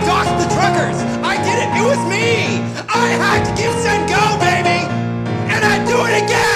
doxed the truckers. I did it. It was me. I had to give Sen go, baby. And I'd do it again.